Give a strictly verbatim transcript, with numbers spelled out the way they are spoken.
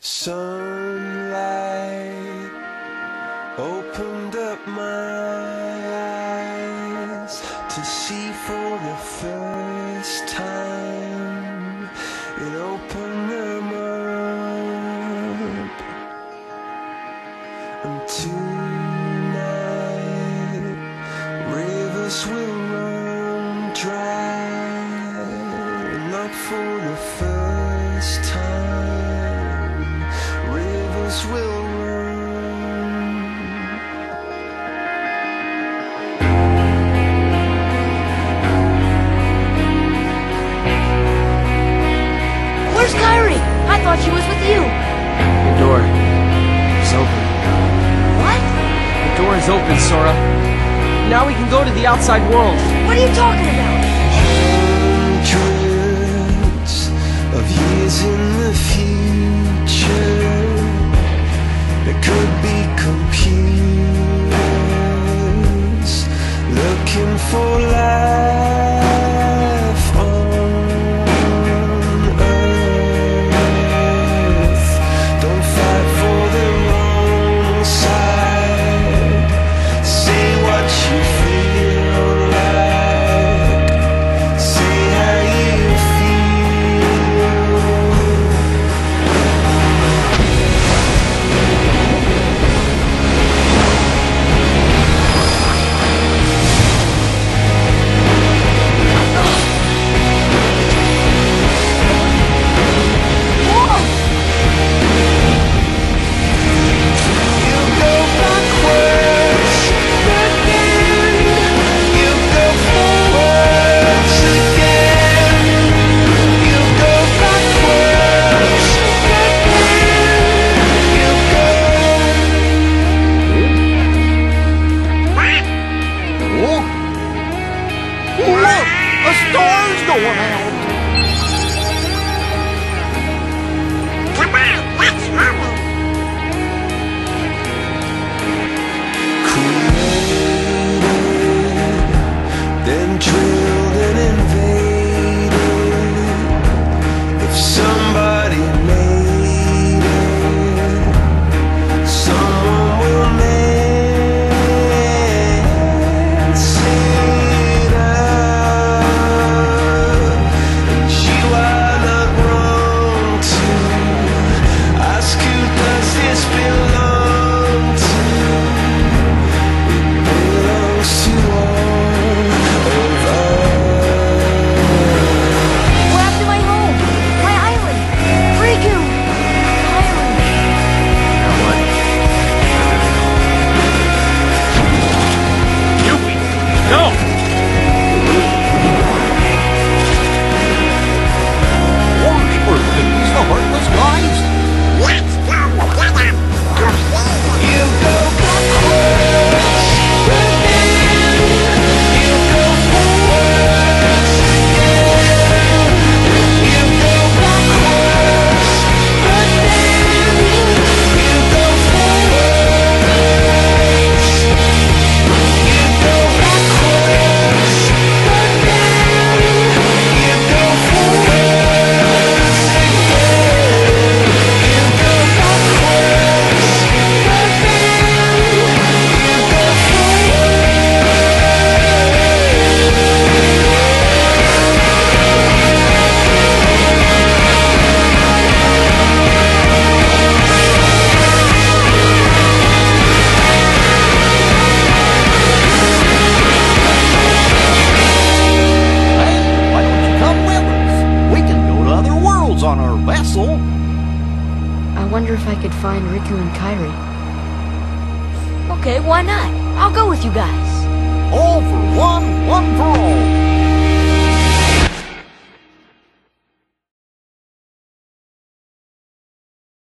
Sunlight opened up my eyes to see for the first time. It opened them up, and tonight rivers will run dry, and not for the first time. Rivers will run. Where's Kyrie? I thought she was with you. The door is open. What? The door is open, Sora. Now we can go to the outside world. What are you talking about? Hundreds of years in the future, there could be computers looking for life on Earth. Don't fight for the wrong side. Say what you feel like. Say how you on our vessel. I wonder if I could find Riku and Kyrie. Okay, why not? I'll go with you guys. All for one.